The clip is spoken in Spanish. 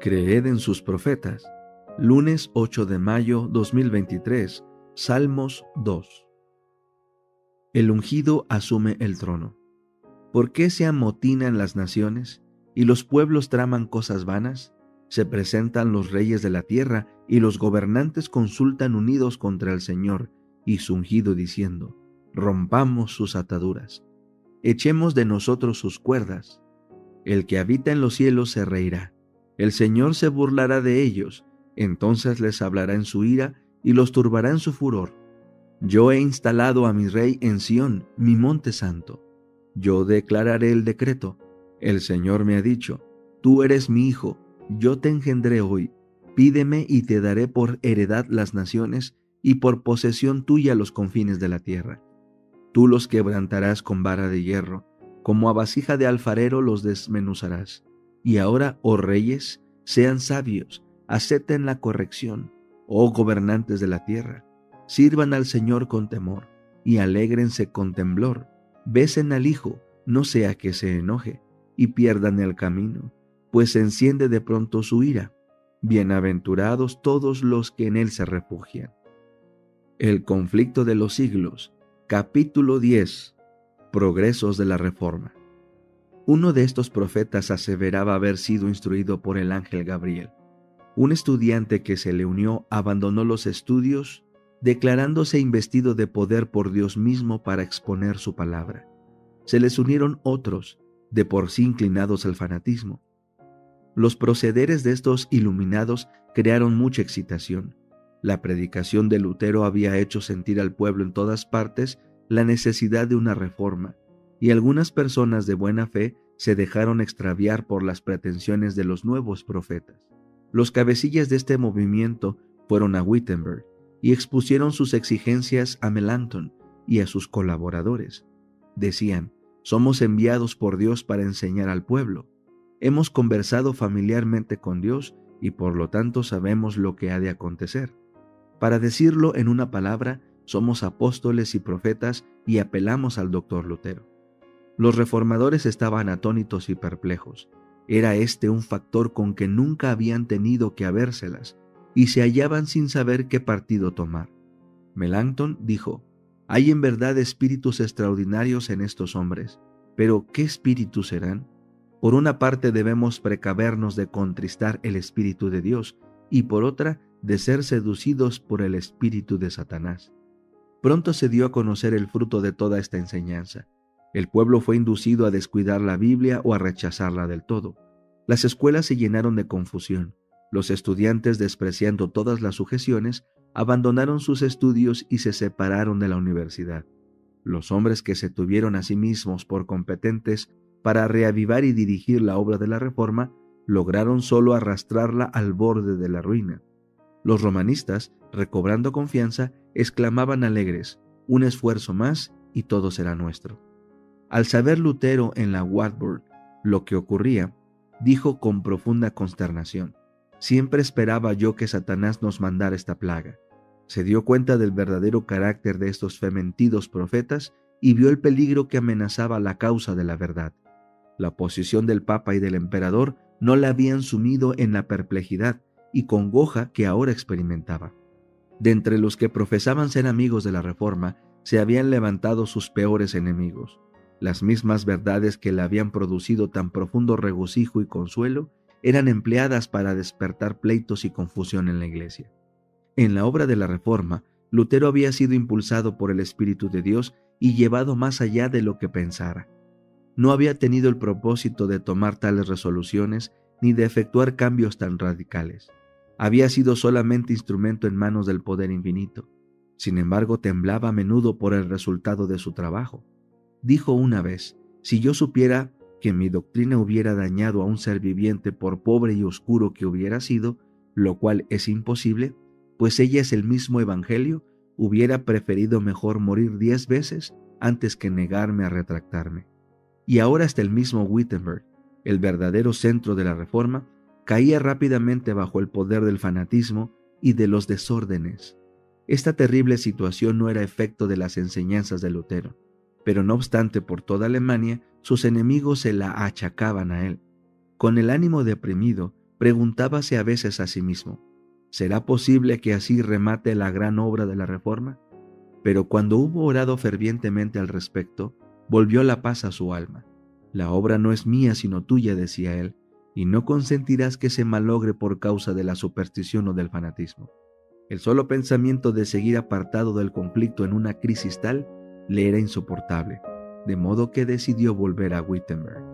Creed en sus profetas. Lunes 8 de mayo 2023, Salmos 2. El ungido asume el trono. ¿Por qué se amotinan las naciones y los pueblos traman cosas vanas? Se presentan los reyes de la tierra y los gobernantes consultan unidos contra el Señor y su ungido diciendo: rompamos sus ataduras, echemos de nosotros sus cuerdas. El que habita en los cielos se reirá, el Señor se burlará de ellos, entonces les hablará en su ira y los turbará en su furor. Yo he instalado a mi rey en Sión, mi monte santo. Yo declararé el decreto. El Señor me ha dicho: tú eres mi hijo, yo te engendré hoy. Pídeme y te daré por heredad las naciones y por posesión tuya los confines de la tierra. Tú los quebrantarás con vara de hierro, como a vasija de alfarero los desmenuzarás. Y ahora, oh reyes, sean sabios, acepten la corrección, oh gobernantes de la tierra. Sirvan al Señor con temor y alégrense con temblor. Besen al Hijo, no sea que se enoje y pierdan el camino, pues se enciende de pronto su ira. Bienaventurados todos los que en Él se refugian. El conflicto de los siglos, capítulo 10. Progresos de la Reforma. Uno de estos profetas aseveraba haber sido instruido por el ángel Gabriel. Un estudiante que se le unió abandonó los estudios, declarándose investido de poder por Dios mismo para exponer su palabra. Se les unieron otros, de por sí inclinados al fanatismo. Los procederes de estos iluminados crearon mucha excitación. La predicación de Lutero había hecho sentir al pueblo en todas partes la necesidad de una reforma, y algunas personas de buena fe se dejaron extraviar por las pretensiones de los nuevos profetas. Los cabecillas de este movimiento fueron a Wittenberg y expusieron sus exigencias a Melanchthon y a sus colaboradores. Decían: somos enviados por Dios para enseñar al pueblo. Hemos conversado familiarmente con Dios y por lo tanto sabemos lo que ha de acontecer. Para decirlo en una palabra, somos apóstoles y profetas y apelamos al doctor Lutero. Los reformadores estaban atónitos y perplejos. Era este un factor con que nunca habían tenido que habérselas y se hallaban sin saber qué partido tomar. Melanchthon dijo: hay en verdad espíritus extraordinarios en estos hombres, pero ¿qué espíritus serán? Por una parte debemos precavernos de contristar el Espíritu de Dios y por otra de ser seducidos por el espíritu de Satanás. Pronto se dio a conocer el fruto de toda esta enseñanza. El pueblo fue inducido a descuidar la Biblia o a rechazarla del todo. Las escuelas se llenaron de confusión. Los estudiantes, despreciando todas las sujeciones, abandonaron sus estudios y se separaron de la universidad. Los hombres que se tuvieron a sí mismos por competentes para reavivar y dirigir la obra de la reforma, lograron solo arrastrarla al borde de la ruina. Los romanistas, recobrando confianza, exclamaban alegres: un esfuerzo más y todo será nuestro. Al saber Lutero en la Wartburg lo que ocurría, dijo con profunda consternación: siempre esperaba yo que Satanás nos mandara esta plaga. Se dio cuenta del verdadero carácter de estos fementidos profetas y vio el peligro que amenazaba la causa de la verdad. La posición del Papa y del Emperador no la habían sumido en la perplejidad y congoja que ahora experimentaba. De entre los que profesaban ser amigos de la Reforma, se habían levantado sus peores enemigos. Las mismas verdades que le habían producido tan profundo regocijo y consuelo eran empleadas para despertar pleitos y confusión en la Iglesia. En la obra de la Reforma, Lutero había sido impulsado por el Espíritu de Dios y llevado más allá de lo que pensara. No había tenido el propósito de tomar tales resoluciones ni de efectuar cambios tan radicales. Había sido solamente instrumento en manos del poder infinito. Sin embargo, temblaba a menudo por el resultado de su trabajo. Dijo una vez: si yo supiera que mi doctrina hubiera dañado a un ser viviente por pobre y oscuro que hubiera sido, lo cual es imposible, pues ella es el mismo Evangelio, hubiera preferido mejor morir 10 veces antes que negarme a retractarme. Y ahora hasta el mismo Wittenberg, el verdadero centro de la Reforma, caía rápidamente bajo el poder del fanatismo y de los desórdenes. Esta terrible situación no era efecto de las enseñanzas de Lutero, pero no obstante por toda Alemania sus enemigos se la achacaban a él. Con el ánimo deprimido, Preguntábase a veces a sí mismo, ¿será posible que así remate la gran obra de la Reforma? Pero cuando hubo orado fervientemente al respecto, volvió la paz a su alma. La obra no es mía sino tuya, decía él, y no consentirás que se malogre por causa de la superstición o del fanatismo. El solo pensamiento de seguir apartado del conflicto en una crisis tal le era insoportable, de modo que decidió volver a Wittenberg.